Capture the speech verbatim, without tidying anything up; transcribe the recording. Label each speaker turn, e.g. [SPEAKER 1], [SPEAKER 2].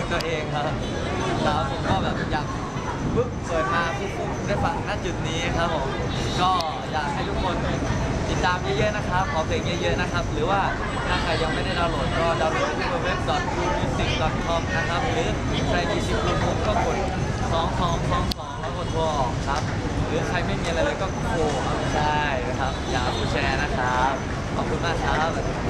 [SPEAKER 1] ตัวเองครับแล้วผมก็แบบอยากปุ๊บเปิดมาปุ๊บปุ๊บได้ฟังณจุดนี้ครับผมก็อยากให้ทุกคนติดตามเยอะๆนะครับขอเพลงเยอะๆนะครับหรือว่าถ้าใครยังไม่ได้ดาวน์โหลดก็ดาวน์โหลดที่เว็บ ดอท ทรู มิวสิก ดอท คอม นะครับหรือใครมีซิมรูมก็กดสองสองสองสองแล้วกดโทรออกครับหรือใครไม่มีอะไรเลยก็โทรใช่นะครับอย่าผู้แชร์นะครับขอบคุณมากครับ